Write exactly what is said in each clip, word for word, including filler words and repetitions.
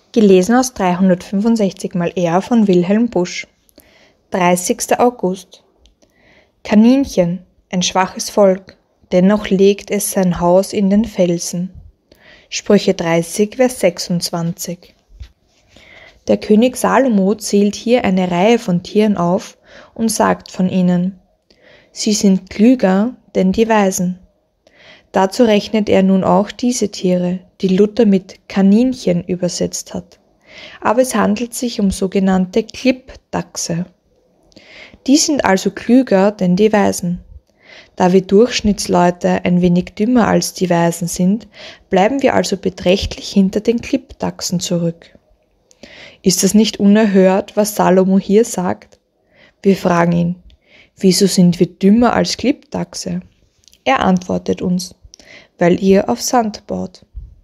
Gelesen aus dreihundertfünfundsechzig mal R von Wilhelm Busch. dreißigster August. Kaninchen, ein schwaches Volk, dennoch legt es sein Haus in den Felsen. Sprüche dreißig, Vers sechsundzwanzig. Der König Salomo zählt hier eine Reihe von Tieren auf und sagt von ihnen: Sie sind klüger denn die Weisen. Dazu rechnet er nun auch diese Tiere, die Luther mit Kaninchen übersetzt hat. Aber es handelt sich um sogenannte Klippdachse. Die sind also klüger denn die Weisen. Da wir Durchschnittsleute ein wenig dümmer als die Weisen sind, bleiben wir also beträchtlich hinter den Klippdachsen zurück. Ist es nicht unerhört, was Salomo hier sagt? Wir fragen ihn: Wieso sind wir dümmer als Klippdachse? Er antwortet uns: Weil ihr auf Sand baut.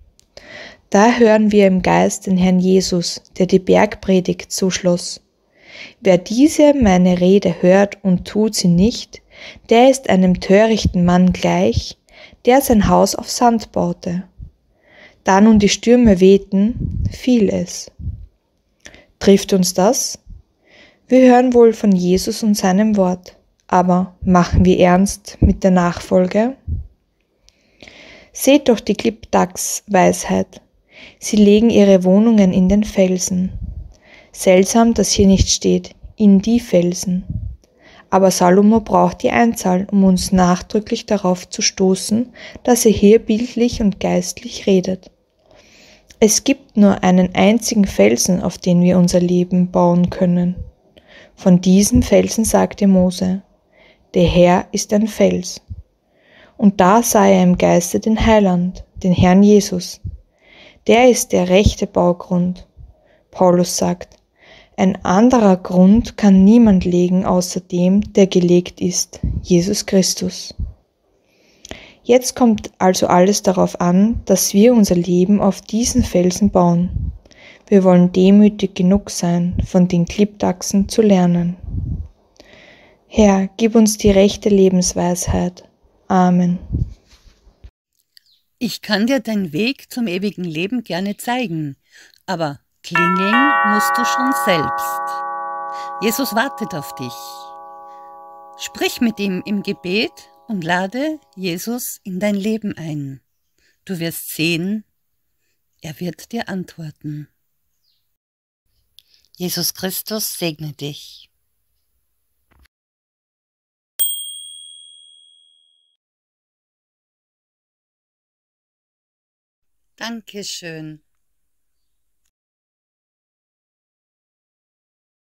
Da hören wir im Geist den Herrn Jesus, der die Bergpredigt so schloss: Wer diese meine Rede hört und tut sie nicht, der ist einem törichten Mann gleich, der sein Haus auf Sand baute. Da nun die Stürme wehten, fiel es. Trifft uns das? Wir hören wohl von Jesus und seinem Wort, aber machen wir ernst mit der Nachfolge? Seht doch die Klippdachs-Weisheit. Sie legen ihre Wohnungen in den Felsen. Seltsam, dass hier nicht steht, in die Felsen. Aber Salomo braucht die Einzahl, um uns nachdrücklich darauf zu stoßen, dass er hier bildlich und geistlich redet. Es gibt nur einen einzigen Felsen, auf den wir unser Leben bauen können. Von diesem Felsen sagte Mose: Der Herr ist ein Fels. Und da sah er im Geiste den Heiland, den Herrn Jesus. Der ist der rechte Baugrund. Paulus sagt: Ein anderer Grund kann niemand legen außer dem, der gelegt ist, Jesus Christus. Jetzt kommt also alles darauf an, dass wir unser Leben auf diesen Felsen bauen. Wir wollen demütig genug sein, von den Klippdachsen zu lernen. Herr, gib uns die rechte Lebensweisheit. Amen. Ich kann dir den Weg zum ewigen Leben gerne zeigen, aber klingeln musst du schon selbst. Jesus wartet auf dich. Sprich mit ihm im Gebet und lade Jesus in dein Leben ein. Du wirst sehen, er wird dir antworten. Jesus Christus segne dich. Dankeschön.